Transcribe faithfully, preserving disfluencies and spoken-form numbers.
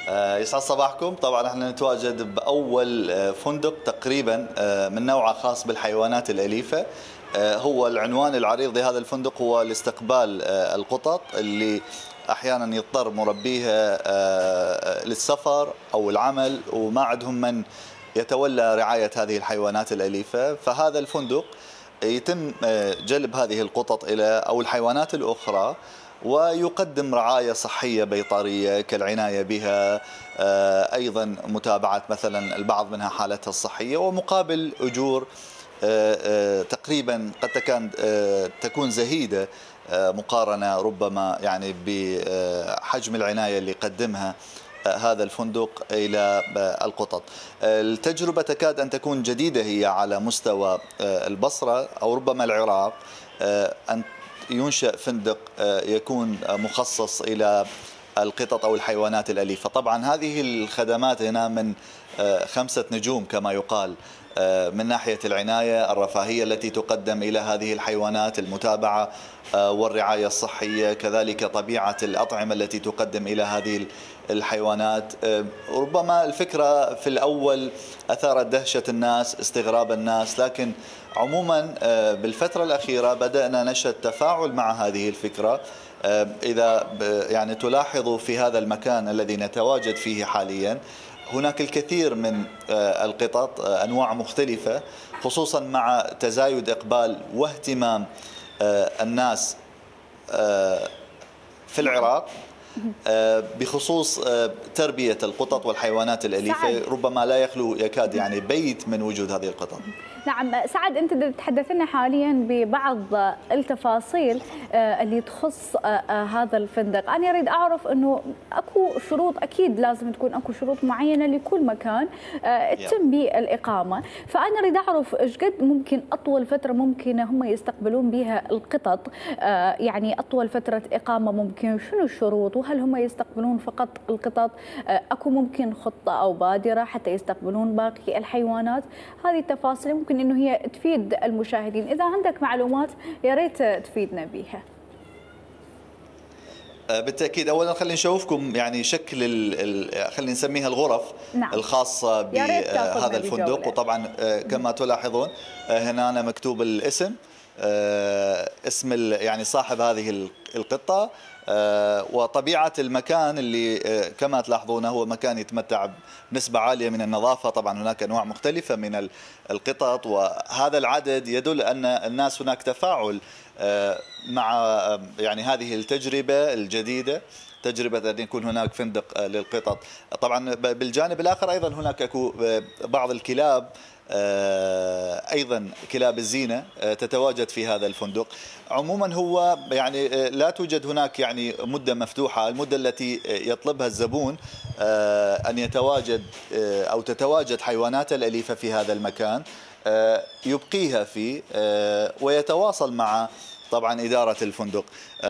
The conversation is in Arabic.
آه، يسعد صباحكم. طبعا احنا نتواجد باول آه، فندق تقريبا آه، من نوعه خاص بالحيوانات الاليفه. آه، هو العنوان العريض لهذا الفندق هو لاستقبال آه، القطط اللي احيانا يضطر مربيها آه، للسفر او العمل وما عندهم من يتولى رعايه هذه الحيوانات الاليفه، فهذا الفندق يتم آه، جلب هذه القطط الى او الحيوانات الاخرى، ويقدم رعاية صحية بيطرية كالعناية بها، آه، أيضا متابعة مثلا البعض منها حالتها الصحية، ومقابل أجور آه، آه، تقريبا قد تكون آه، تكون زهيدة آه، مقارنة ربما يعني بحجم العناية اللي يقدمها آه، هذا الفندق إلى آه، القطط. التجربة تكاد أن تكون جديدة هي على مستوى آه، البصرة أو ربما العراق، آه، أن ينشأ فندق يكون مخصص إلى القطط أو الحيوانات الأليفة. طبعا هذه الخدمات هنا من خمسة نجوم كما يقال، من ناحية العناية الرفاهية التي تقدم إلى هذه الحيوانات، المتابعة والرعاية الصحية، كذلك طبيعة الأطعمة التي تقدم إلى هذه الحيوانات. ربما الفكرة في الأول أثارت دهشة الناس، استغراب الناس، لكن عموما بالفترة الأخيرة بدأنا نشهد تفاعل مع هذه الفكرة. إذا يعني تلاحظوا في هذا المكان الذي نتواجد فيه حاليا هناك الكثير من القطط، أنواع مختلفة، خصوصا مع تزايد إقبال واهتمام الناس في العراق بخصوص تربية القطط والحيوانات الأليفة. ربما لا يخلو يكاد يعني بيت من وجود هذه القطط. نعم سعد، أنت تتحدث لنا حاليا ببعض التفاصيل اللي تخص هذا الفندق. أنا أريد أعرف أنه أكو شروط، أكيد لازم تكون أكو شروط معينة لكل مكان تتم به الإقامة، فأنا أريد أعرف إيش قد ممكن أطول فترة ممكن هم يستقبلون بها القطط، يعني أطول فترة إقامة ممكن، شنو الشروط، وهل هم يستقبلون فقط القطط، أكو ممكن خطة أو بادرة حتى يستقبلون باقي الحيوانات؟ هذه التفاصيل ممكن انه هي تفيد المشاهدين، اذا عندك معلومات يا ريت تفيدنا بها. بالتاكيد. اولا خلينا نشوفكم يعني شكل خلينا نسميها الغرف نعم. الخاصه بهذا الفندق، بجولة. وطبعا كما تلاحظون هنا أنا مكتوب الاسم، اسم يعني صاحب هذه القطه، وطبيعة المكان اللي كما تلاحظون هو مكان يتمتع بنسبة عالية من النظافة. طبعا هناك أنواع مختلفة من القطط، وهذا العدد يدل أن الناس هناك تفاعل مع يعني هذه التجربة الجديدة، تجربة أن يكون هناك فندق للقطط. طبعا بالجانب الآخر أيضا هناك أكو بعض الكلاب، أيضا كلاب الزينة تتواجد في هذا الفندق. عموما هو يعني لا توجد هناك يعني مدة مفتوحة، المدة التي يطلبها الزبون أن يتواجد أو تتواجد حيوانات الأليفة في هذا المكان يبقيها فيه ويتواصل مع طبعا إدارة الفندق.